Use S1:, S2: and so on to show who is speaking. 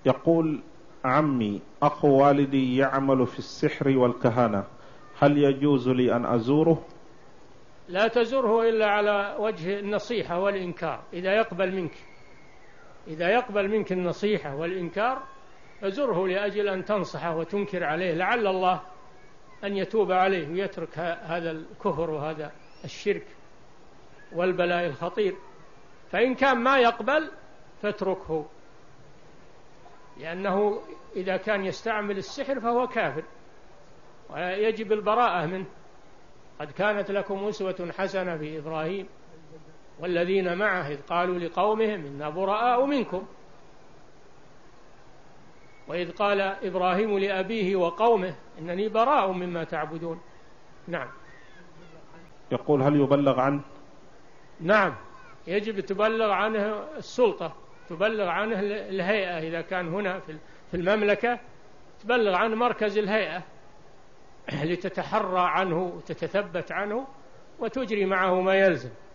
S1: يقول: عمي أخو والدي يعمل في السحر والكهانة، هل يجوز لي أن أزوره؟
S2: لا تزره إلا على وجه النصيحة والإنكار. إذا يقبل منك النصيحة والإنكار فزره لأجل أن تنصحه وتنكر عليه، لعل الله أن يتوب عليه ويترك هذا الكفر وهذا الشرك والبلاء الخطير. فإن كان ما يقبل فاتركه، لأنه إذا كان يستعمل السحر فهو كافر ويجب البراءة منه. قد كانت لكم أسوة حسنة في إبراهيم والذين معه إذ قالوا لقومهم إنا براء منكم، وإذ قال إبراهيم لأبيه وقومه إنني براء مما تعبدون. نعم.
S1: يقول: هل يبلغ عنه؟
S2: نعم، يجب تبلغ عنه السلطة، تبلغ عنه الهيئة، إذا كان هنا في المملكة تبلغ عنه مركز الهيئة لتتحرى عنه وتتثبت عنه وتجري معه ما يلزم.